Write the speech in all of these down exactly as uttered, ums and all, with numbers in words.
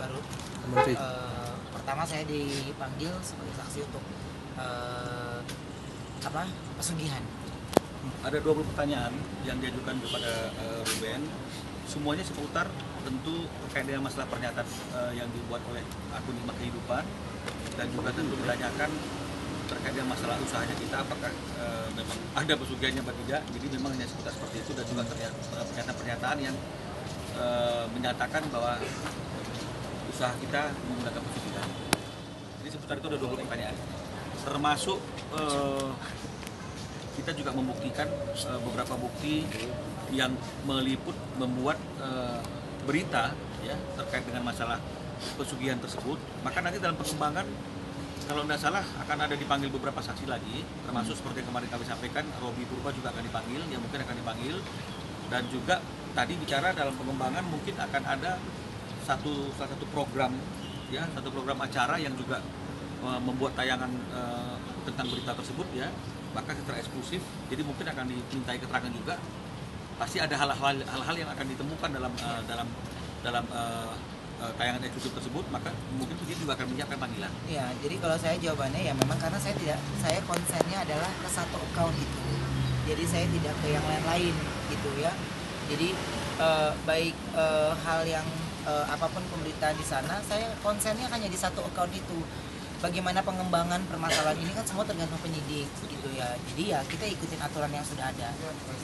baru. Uh, pertama saya dipanggil sebagai saksi untuk uh, apa pesugihan. Ada dua puluh pertanyaan yang diajukan kepada uh, Ruben. Semuanya seputar tentu terkait dengan masalah pernyataan uh, yang dibuat oleh akun Hikmah Kehidupan, dan juga tentu ditanyakan terkait dengan masalah usahanya kita, apakah uh, memang ada pesugihannya atau tidak. Jadi memang hanya seputar seperti itu, dan juga pernyataan-pernyataan yang uh, menyatakan bahwa usaha kita menggunakan pesugihan. Jadi seputar itu ada dua puluh pertanyaan, termasuk uh, kita juga membuktikan uh, beberapa bukti yang meliput membuat uh, berita ya terkait dengan masalah pesugihan tersebut. Maka nanti dalam perkembangan, kalau tidak salah akan ada dipanggil beberapa saksi lagi, termasuk seperti yang kemarin kami sampaikan, Robi Purba juga akan dipanggil, yang mungkin akan dipanggil. Dan juga tadi bicara dalam pengembangan mungkin akan ada satu salah satu program ya, satu program acara yang juga uh, membuat tayangan uh, tentang berita tersebut ya, bahkan secara eksklusif. Jadi mungkin akan dimintai keterangan juga. Pasti ada hal-hal hal-hal yang akan ditemukan dalam uh, dalam dalam uh, uh, tayangan eksklusif tersebut, maka mungkin dia juga akan menyiapkan panggilan. Ya, jadi kalau saya jawabannya ya memang karena saya tidak, saya konsennya adalah ke satu account itu. Jadi saya tidak ke yang lain-lain gitu ya. Jadi uh, baik uh, hal yang uh, apapun pemberitaan di sana, saya konsennya hanya di satu account itu. Bagaimana pengembangan permasalahan ini kan semua tergantung penyidik gitu ya. Jadi ya kita ikutin aturan yang sudah ada.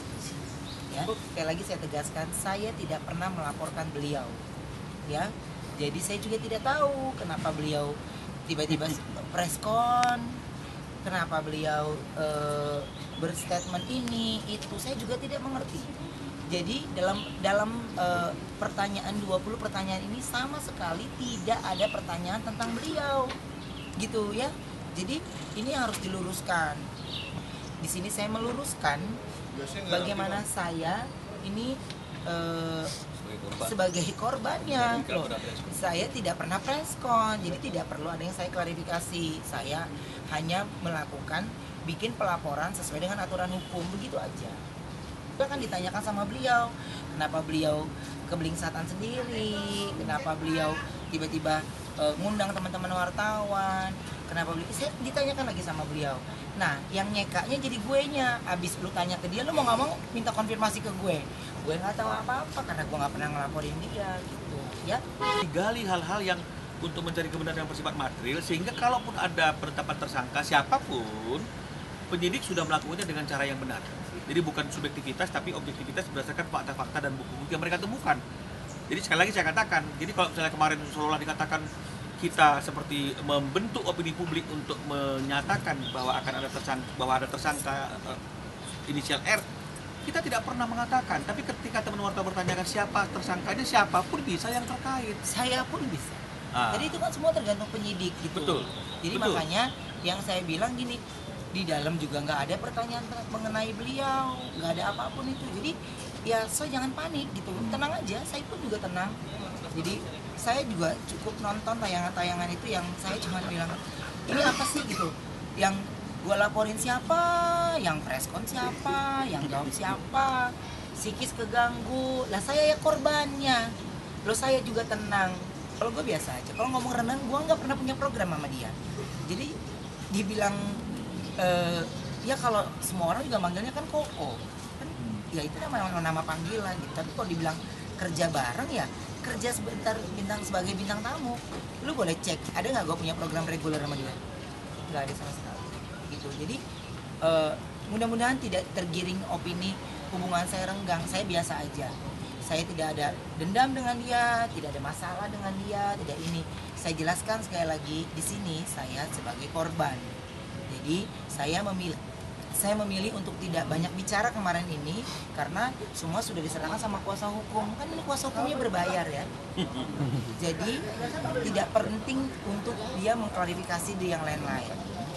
Ya, sekali lagi saya tegaskan, saya tidak pernah melaporkan beliau. Ya, jadi saya juga tidak tahu kenapa beliau tiba-tiba preskon, kenapa beliau e, berstatement ini itu, saya juga tidak mengerti. Jadi dalam dalam e, pertanyaan dua puluh pertanyaan ini sama sekali tidak ada pertanyaan tentang beliau. Gitu ya. Jadi ini harus diluruskan. Di sini saya meluruskan bagaimana saya ini uh, sebagai korbannya. Loh, saya tidak pernah preskon, jadi tidak perlu ada yang saya klarifikasi. Saya hanya melakukan bikin pelaporan sesuai dengan aturan hukum, begitu aja. Bahkan ditanyakan sama beliau, kenapa beliau kebelingsatan sendiri, kenapa beliau tiba-tiba uh, ngundang teman-teman wartawan, kenapa beliau, saya ditanyakan lagi sama beliau. Nah, yang nyekaknya jadi gue nya. Abis lu tanya ke dia, lu mau nggak mau minta konfirmasi ke gue. Gue nggak tahu apa-apa karena gue nggak pernah ngelaporin dia gitu, ya. Digali hal-hal yang untuk mencari kebenaran yang bersifat material, sehingga kalaupun ada penetapan tersangka siapapun, penyidik sudah melakukannya dengan cara yang benar. Jadi bukan subjektivitas tapi objektivitas berdasarkan fakta-fakta dan bukti-bukti yang mereka temukan. Jadi sekali lagi saya katakan, jadi kalau misalnya kemarin seolah dikatakan kita seperti membentuk opini publik untuk menyatakan bahwa akan ada tersangka, bahwa ada tersangka uh, inisial R, kita tidak pernah mengatakan. Tapi ketika teman wartawan bertanyakan siapa tersangkanya, siapapun bisa yang terkait. Saya pun bisa. Ah. Jadi itu kan semua tergantung penyidik gitu. Betul. Jadi Betul. Makanya yang saya bilang gini, di dalam juga nggak ada pertanyaan mengenai beliau, nggak ada apapun itu. Jadi ya so jangan panik gitu, tenang aja. Saya pun juga tenang. Jadi saya juga cukup nonton tayangan-tayangan itu yang saya cuma bilang ini apa sih gitu, yang gue laporin siapa, yang preskon siapa, yang jawab siapa, psikis keganggu, lah saya ya korbannya. Lo saya juga tenang. Kalau gue biasa aja, kalau ngomong renang gue nggak pernah punya program sama dia. Jadi dibilang uh, ya kalau semua orang juga manggilnya kan Koko kan, ya itu nama nama panggilan gitu. Tapi kalau dibilang kerja bareng ya kerja sebentar bintang sebagai bintang tamu. Lu boleh cek ada nggak gue punya program reguler sama dia, nggak ada sama sekali gitu. Jadi uh, mudah-mudahan tidak tergiring opini hubungan saya renggang. Saya biasa aja, saya tidak ada dendam dengan dia, tidak ada masalah dengan dia, tidak ini. Saya jelaskan sekali lagi di sini saya sebagai korban. Jadi saya memilih saya memilih untuk tidak banyak bicara kemarin ini karena semua sudah diserahkan sama kuasa hukum. Kan ini kuasa hukumnya berbayar ya. Jadi tidak penting untuk dia mengklarifikasi di yang lain-lain.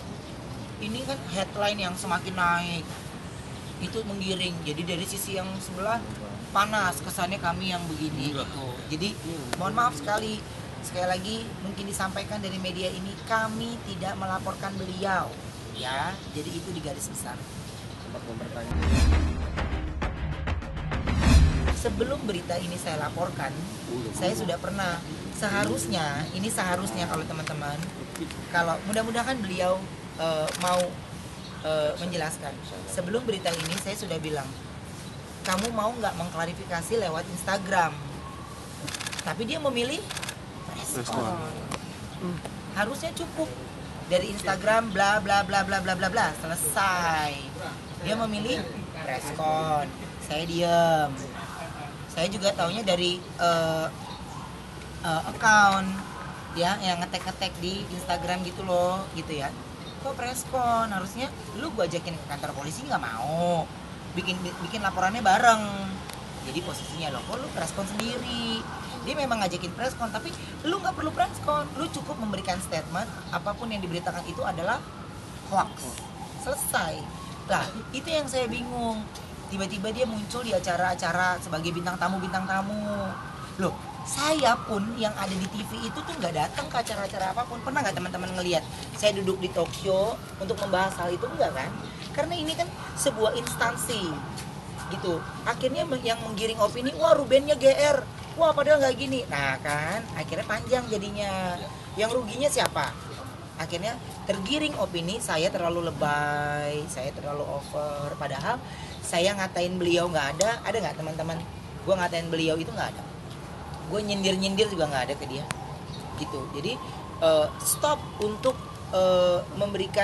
Ini kan headline yang semakin naik, itu menggiring. Jadi dari sisi yang sebelah panas kesannya kami yang begini gitu. Jadi mohon maaf sekali. Sekali lagi mungkin disampaikan dari media ini, kami tidak melaporkan beliau. Ya, jadi itu di garis besar. Sempat mau bertanya. sebelum berita ini saya laporkan, saya sudah pernah, seharusnya, ini seharusnya kalau teman-teman, kalau mudah-mudahan beliau uh, mau uh, menjelaskan. Sebelum berita ini saya sudah bilang, kamu mau nggak mengklarifikasi lewat Instagram? Tapi dia memilih respon. Hmm. Harusnya cukup dari Instagram bla bla bla bla bla bla bla, selesai. Dia memilih respon. Saya diam. Saya juga taunya dari uh, uh, account ya yang ngetek-ngetek di Instagram gitu loh, gitu ya. Kok respon? Harusnya lu gua ajakin ke kantor polisi nggak mau. Bikin bikin laporannya bareng. Jadi posisinya lo, kok lu respon sendiri. Dia memang ngajakin preskon, tapi lu nggak perlu preskon. Lu cukup memberikan statement, apapun yang diberitakan itu adalah hoax. Selesai. Nah, itu yang saya bingung. Tiba-tiba dia muncul di acara-acara sebagai bintang tamu-bintang tamu. Loh, saya pun yang ada di T V itu tuh nggak datang ke acara-acara apapun. Pernah nggak teman-teman ngelihat saya duduk di talk show untuk membahas hal itu? Enggak kan? Karena ini kan sebuah instansi gitu. Akhirnya yang menggiring opini, wah Rubennya G R, wah padahal nggak gini. Nah kan, akhirnya panjang jadinya. Yang ruginya siapa? Akhirnya tergiring opini, saya terlalu lebay, saya terlalu over. Padahal saya ngatain beliau nggak ada, ada nggak teman-teman? Gue ngatain beliau itu nggak ada. Gue nyindir-nyindir juga nggak ada ke dia, gitu. Jadi uh, stop untuk uh, memberikan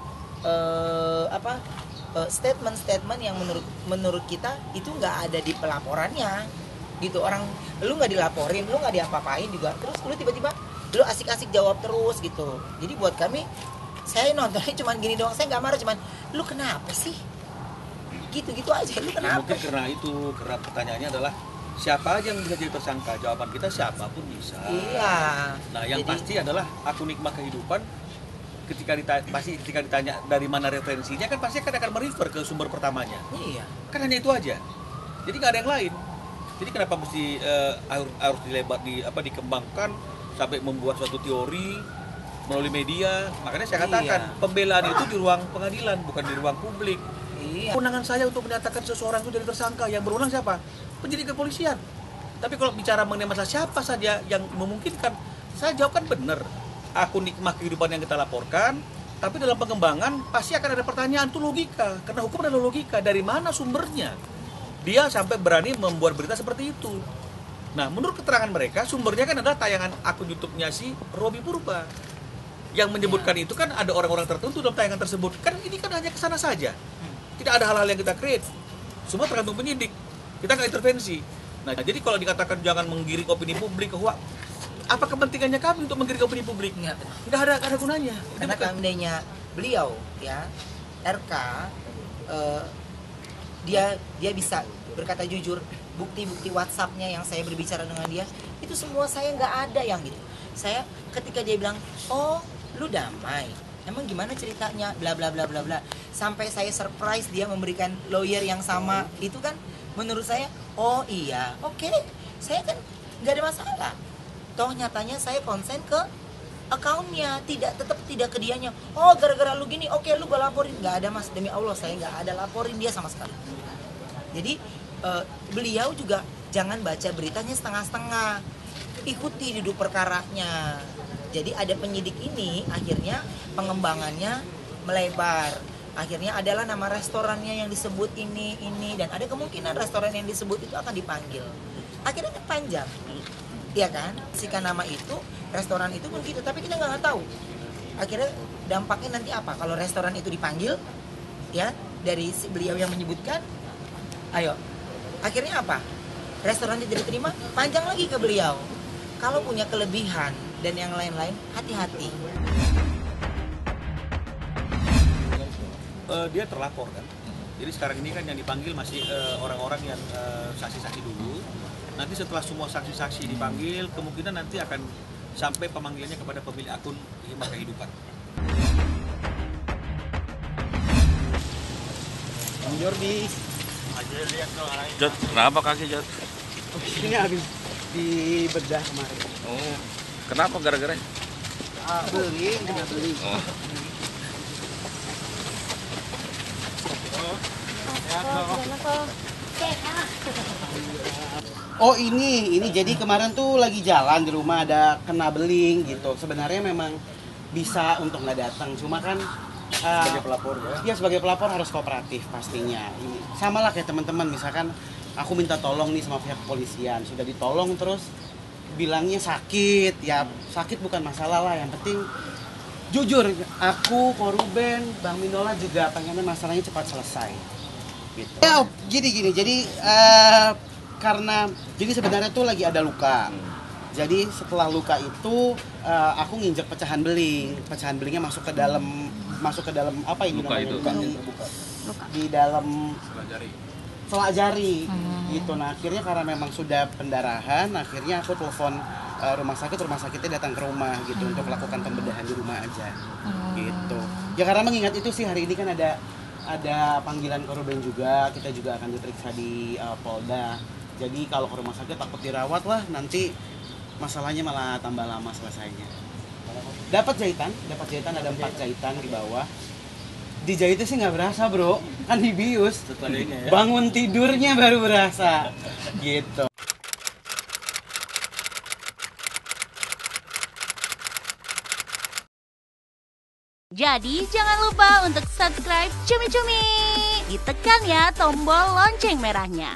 uh, apa uh, statement-statement yang menurut menurut kita itu nggak ada di pelaporannya, gitu. Orang lu nggak dilaporin, lu nggak diapa-apain juga, terus lu tiba-tiba lu asik-asik jawab terus gitu. Jadi buat kami, saya nontonnya cuman gini doang, saya nggak marah, cuman lu kenapa sih? Gitu-gitu aja, lu kenapa? Ya, mungkin karena itu, karena pertanyaannya adalah siapa aja yang bisa jadi tersangka? Jawaban kita siapapun bisa. Iya. Nah, yang jadi, pasti adalah akun Nikmah Kehidupan. Ketika ditanya, pasti ketika ditanya dari mana referensinya, kan pasti akan akan merefer ke sumber pertamanya. Iya. Kan hanya itu aja. Jadi nggak ada yang lain. Jadi kenapa mesti uh, harus, harus dilebar di apa dikembangkan sampai membuat suatu teori melalui media? Makanya saya katakan iya. Pembelaan itu di ruang pengadilan, bukan di ruang publik. Iya. Kewenangan saya untuk menyatakan seseorang itu jadi tersangka, yang berwenang siapa? Penyidik kepolisian. Tapi kalau bicara mengenai masalah siapa saja yang memungkinkan, saya jawabkan benar. Akun Nikmah Kehidupan yang kita laporkan, tapi dalam pengembangan pasti akan ada pertanyaan, itu logika. Karena hukum adalah logika, dari mana sumbernya? Dia sampai berani membuat berita seperti itu. Nah, menurut keterangan mereka, sumbernya kan adalah tayangan akun YouTube-nya si Robi Purba. Yang menyebutkan itu kan ada orang-orang tertentu dalam tayangan tersebut. Kan ini kan hanya kesana saja. Tidak ada hal-hal yang kita create. Semua tergantung penyidik. Kita nggak intervensi. Nah, jadi kalau dikatakan jangan menggiring opini publik ke hoax, apa kepentingannya kami untuk menggiring opini publik? Nggak, nggak ada, ada gunanya. Karena seandainya beliau, ya, R K, uh, dia dia bisa berkata jujur, bukti-bukti WhatsApp-nya yang saya berbicara dengan dia, itu semua saya nggak ada yang gitu. Saya ketika dia bilang, oh, lu damai. Emang gimana ceritanya, bla bla bla bla bla, sampai saya surprise dia memberikan lawyer yang sama, itu kan menurut saya, oh iya, oke, okay. Saya kan nggak ada masalah. Toh nyatanya saya konsen ke akunnya, tidak tetap tidak ke dianya. Oh gara-gara lu gini, oke okay, lu gak laporin, nggak ada mas, demi Allah saya nggak ada laporin dia sama sekali. Jadi uh, beliau juga jangan baca beritanya setengah-setengah, ikuti duduk perkaranya. Jadi ada penyidik ini, akhirnya pengembangannya melebar. Akhirnya adalah nama restorannya yang disebut ini, ini. Dan ada kemungkinan restoran yang disebut itu akan dipanggil. Akhirnya kan panjang. Iya kan? Sikan nama itu, restoran itu pun gitu. Tapi kita nggak tahu. Akhirnya dampaknya nanti apa? Kalau restoran itu dipanggil, ya dari si beliau yang menyebutkan, ayo. Akhirnya apa? Restoran itu diterima, panjang lagi ke beliau. Kalau punya kelebihan dan yang lain-lain, hati-hati. Uh, dia terlapor kan. Jadi sekarang ini kan yang dipanggil masih uh, orang-orang yang uh, saksi-saksi dulu. Nanti setelah semua saksi-saksi dipanggil, kemungkinan nanti akan sampai pemanggilannya kepada pemilik akun Nikmah Kehidupan. Bang Jordi. Jod, kenapa kaki Jod? Oh, ini habis dibedah kemarin. Oh, kenapa gara-gara? Ah, beli, kena beli. Oh. Oh, kenapa? Oh ini, ini jadi kemarin tuh lagi jalan di rumah ada kena beling gitu. Sebenarnya memang bisa untuk nggak datang, cuma kan uh, Sebagai pelapor ya? Iya sebagai pelapor harus kooperatif pastinya. Ini sama lah kayak teman-teman, misalkan aku minta tolong nih sama pihak kepolisian, sudah ditolong terus bilangnya sakit, ya sakit bukan masalah lah, yang penting jujur, aku, Koruben, Bang Minola juga pengennya masalahnya cepat selesai. Gitu. Ya, gini gini. Jadi uh, karena jadi sebenarnya tuh lagi ada luka. Jadi setelah luka itu uh, aku nginjek pecahan beling. Pecahan belingnya masuk ke dalam masuk ke dalam apa ini Luka namanya? itu. Luka. Luka. Di dalam Pelajari. selak jari. Hmm. Gitu. Nah, akhirnya karena memang sudah pendarahan, akhirnya aku telepon uh, rumah sakit, rumah sakitnya datang ke rumah gitu untuk melakukan pembedahan di rumah aja. Gitu. Ya karena mengingat itu sih hari ini kan ada ada panggilan korban juga, kita juga akan diperiksa di uh, Polda. Jadi kalau ke rumah sakit takut dirawat lah, nanti masalahnya malah tambah lama selesainya. Dapat jahitan, dapat jahitan ada empat jahitan di bawah. Dijahitnya sih nggak berasa bro, kan dibius. Setelahnya ya. Bangun tidurnya baru berasa, gitu. Jadi jangan lupa untuk subscribe Cumi Cumi. Ditekan ya tombol lonceng merahnya.